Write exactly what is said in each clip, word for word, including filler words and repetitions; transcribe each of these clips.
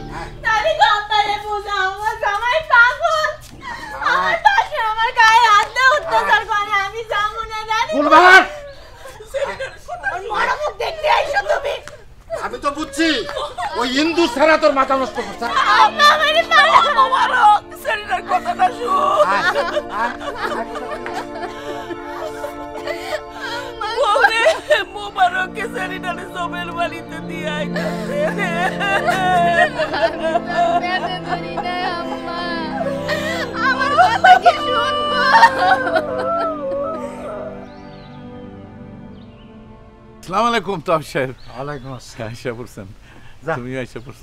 তাহলে আপনারে বুঝাও আমার জামাই পাগল আমার পাশে আমার গায়ে হাত দিয়ে অত্যাচার করে আমি যাবো না জানি গুলবাহার মরা মুখ দেখতে আইছো তুমি আমি তো বুঝছি ওই হিন্দু ছাড়া তোর মাথা নষ্ট করছে আপনি আমারে মারো মোবারক শরীরের কথাটা শুন ওরে মোবারককে শরীরের জমের বাড়িতে দিয়ে আইতাছে বেবে করি না আম্মা আমার কথা কি শুনবো আসসালামু আলাইকুম তাও সাহেব ওয়ালাইকুম আসসালাম আয়সা পড়ছেন তুমি আয়সা পড়ছো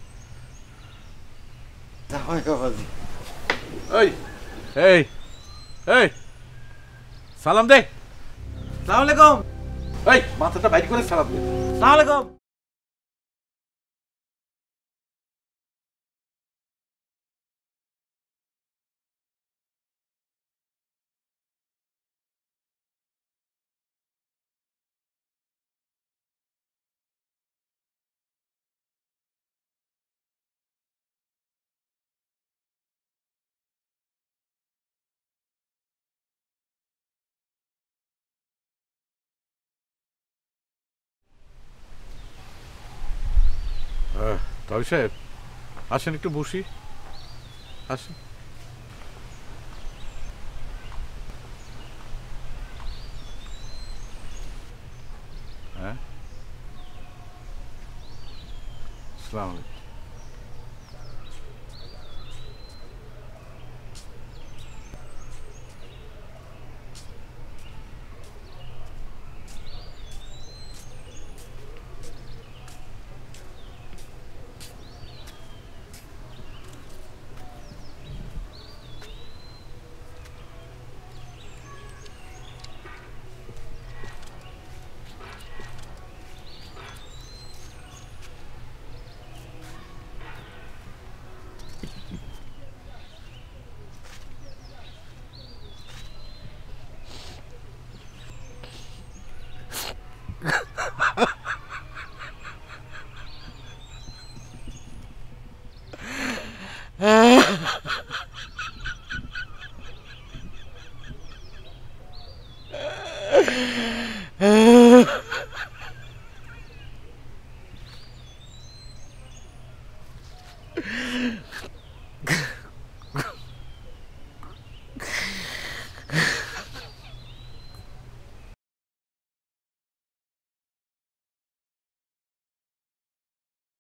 এই এই এই সালাম দে আসসালামু আলাইকুম এই মাথাটা বাইর করে সালাম দে আসসালামু আলাইকুম তাও সাহেব আসেন একটু বসি আসেন হ্যাঁ আসসালামু আলাইকুম